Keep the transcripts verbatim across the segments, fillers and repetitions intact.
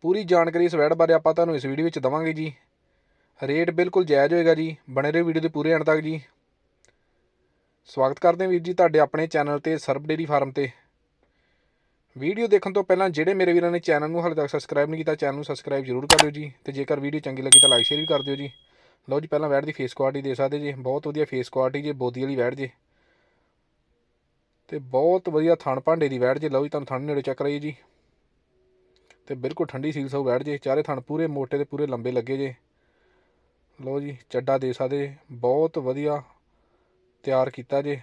पूरी जानकारी इस वैड़ बारे आपां तुहानूं इस वीडियो विच दवांगे जी। रेट बिल्कुल जायज़ होएगा जी। बने रहो वीडियो के पूरे एंड तक जी। स्वागत करते हैं वीर जी तुहाडे अपने चैनल ते सर्ब डेयरी फार्म ते। वीडियो देखने तो पहलां जिहड़े मेरे वीरां ने चैनल नूं हाले तक सबसक्राइब नहीं किया चैनल नूं सबसक्राइब जरूर कर लिओ जी। तो जेकर वीडियो चंगी लगी तो लाइक शेयर भी कर दिओ जी। लो जी पहलां वैड़ दी फेस क्वालिटी दे सकते जी। बहुत वधिया फेस क्वालिटी जी। बोदी वाली वैड़ जी ते बहुत वधिया थण भांडे दी वैड़ जी। लो जी तुहानूं थण नेड़े चेक कराइए जी। तो बिल्कुल ठंडी सील सौ वैड़ जे। चारे थण पूरे मोटे ते पूरे लंबे लगे जे। लो जी चड्डा दे सकते बहुत वधिया तैयार किया जे।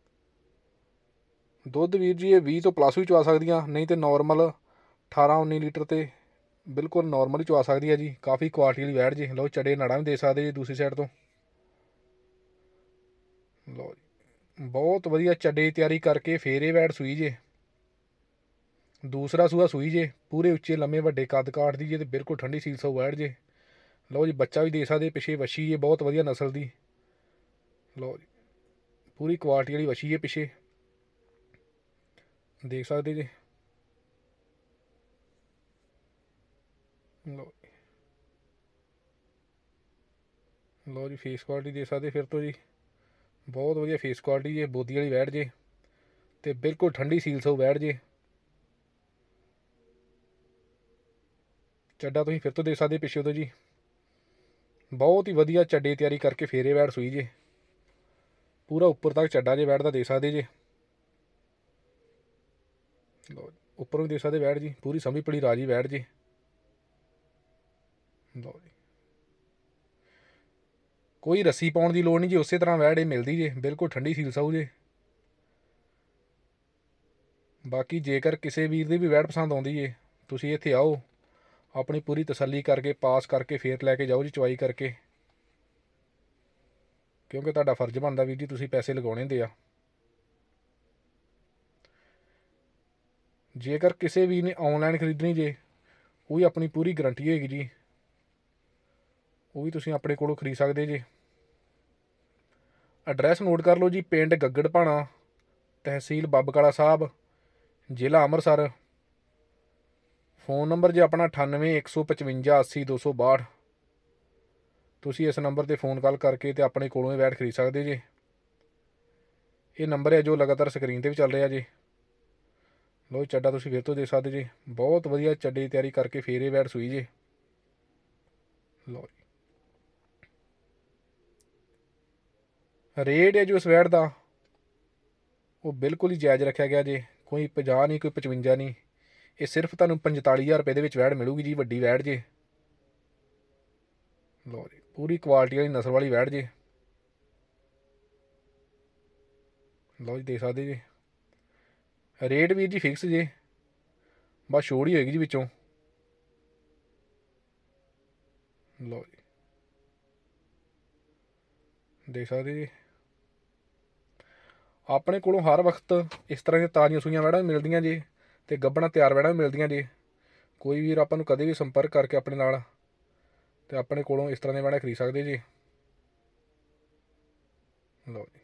दुध वीर जी ये बीस तो प्लस भी चवा सकदियाँ नहीं तो नॉर्मल अठारह उन्नी लीटर तो बिल्कुल नॉर्मल ही चवा सकती है जी। काफ़ी क्वालिटी वाली वैड़ जी। लो चड़े नाड़ा भी दे सकते जी दूसरी साइड तो। लो जी बहुत वधिया चड्डे की तैयारी करके फिर ये वैड़ सूई जे। दूसरा सूआ सूई जे। पूरे उच्चे लम्मे वड्डे कद काठ दी जे। बिल्कुल ठंडी सील सौ वैड़ जे। लो जी बच्चा भी दे सकते पिछे वछी है बहुत वधिया नस्ल की। लो जी पूरी क्वालिटी वाली वछी है पिछे देख सकते जी। लो लो जी फेस क्वालिटी दे सकते फिर तो जी। बहुत वधिया फेस क्वालिटी जे। बोदी वाली वैड़ जे ते बिल्कुल ठंडी सील सौ वैड़ जे। चड्डा तुसीं फिर तो दे सकते पिछे तो जी। बहुत ही वधिया चड्डे तैयारी करके फिर ये वैड़ सूई जे। पूरा उपर तक चड्डा जे वैड़ का दे सकते जे। लो उपर भी दे सकते वैड़ जी। पूरी समझ पड़ी राजी वैड़ जी। लो जी कोई रस्सी पाउण की लोड़ नहीं जी। उस तरह वैड़ मिलती जे। बिल्कुल ठंडी सील सऊ जे। बाकी जेकर किसी वीर की भी वैड़ पसंद आती है तुसीं इत्थे आओ अपनी पूरी तसल्ली करके पास करके फिर लैके जाओ जी चवाई करके। क्योंकि तुहाडा फर्ज बनता वीर जी तुसीं पैसे लगाने दे आ। जेकर किसी वीर ने ऑनलाइन खरीदनी जे वो भी अपनी पूरी गारंटी होएगी जी। वो भी तुसीं अपने कोलों खरीद सकते जे। एड्रैस नोट कर लो जी। पिंड गग्गड़ भाणा तहसील बबकाला साहब जिला अमृतसर। फोन नंबर जी अपना अठानवे एक सौ पचवंजा अस्सी दो सौ बाहठ। तुसीं इस नंबर पर फोन कॉल करके तो अपने कोलों वैट खरीद सकते जे। ये नंबर है जो लगातार स्क्रीन पर भी चल रहा जी। लो चड्डा तुसीं फिर तो दे सकते जी। बहुत वधिया चड्डे की तैयारी करके फिर ये वैट सूई जे। लो जी रेट है जो इस वैड़ का वो बिल्कुल ही जायज़ रखा गया जे। कोई पचास नहीं कोई पचवंजा नहीं। ये सिर्फ तुहानूं पंजताली हज़ार रुपये के वैड़ मिलूगी जी। वड्डी वैड़ जे। लो जी पूरी क्वालिटी वाली नस्ल वाली वैड़ जे। लो जी देख सकते जी। रेट वीर जी फिक्स जे। बस छोड़ ही होएगी जी विचों। लो जी देख सकते जी। अपने कोलों हर वक्त इस तरह दी ताज़ियां सूईयां वैड़ां भी मिलदियां जी ते गब्बणां तैयार वैड़ां भी मिलदियां जी। कोई वीर आपां नूं कदे भी संपर्क करके अपने नाल ते अपने कोलों इस तरह दी वैड़ां खरीद सकदे जी। लो जी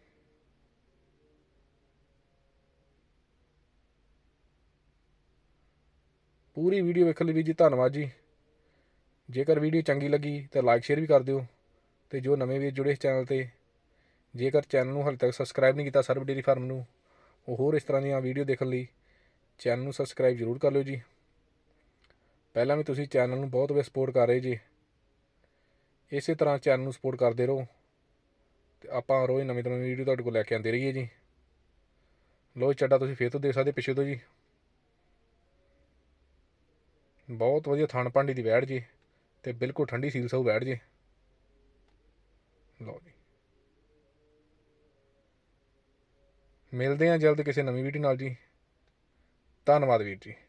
पूरी वीडियो वेखण लई वीर जी धन्नवाद जी। जेकर वीडियो चंगी लगी तो लाइक शेयर भी कर दिओ। ते जो नਵੇਂ वीर जुड़े इस चैनल ते जेकर चैनल नूं हाले तक सबसक्राइब नहीं किया सर्ब डेयरी फार्म नूं होर इस तरह ਦੀਆਂ वीडियो देखण ਲਈ चैनल ਨੂੰ सबसक्राइब जरूर कर लिओ जी। ਪਹਿਲਾਂ ਵੀ ਤੁਸੀਂ ਚੈਨਲ ਨੂੰ ਬਹੁਤ ਵਧੀਆ ਸਪੋਰਟ ਕਰ ਰਹੇ ਜੀ। ਇਸੇ ਤਰ੍ਹਾਂ ਚੈਨਲ ਨੂੰ ਸਪੋਰਟ ਕਰਦੇ ਰਹੋ ਤੇ ਆਪਾਂ ਰੋਜ਼ ਨਵੀਂ ਨਵੀਂ ਵੀਡੀਓ ਤੁਹਾਡੇ ਕੋਲ ਲੈ ਕੇ ਆਉਂਦੇ ਰਹੀਏ ਜੀ। ਲੋ ਚੱਡਾ ਤੁਸੀਂ ਫੇਰ ਤੋਂ ਦੇਖ ਸਕਦੇ ਪਿੱਛੇ ਤੋਂ ਜੀ। ਬਹੁਤ ਵਧੀਆ ਥਣ ਭਾਂਡੀ ਦੀ ਵੈੜ ਜੀ ਤੇ ਬਿਲਕੁਲ ਠੰਡੀ ਸੀਲ ਸਹੂ ਵੈੜ ਜੀ। ਲਓ ਜੀ ਮਿਲਦੇ ਹਾਂ ਜਲਦ ਕਿਸੇ ਨਵੀਂ ਵੀਡੀਓ ਨਾਲ ਜੀ। ਧੰਨਵਾਦ ਵੀਰ ਜੀ।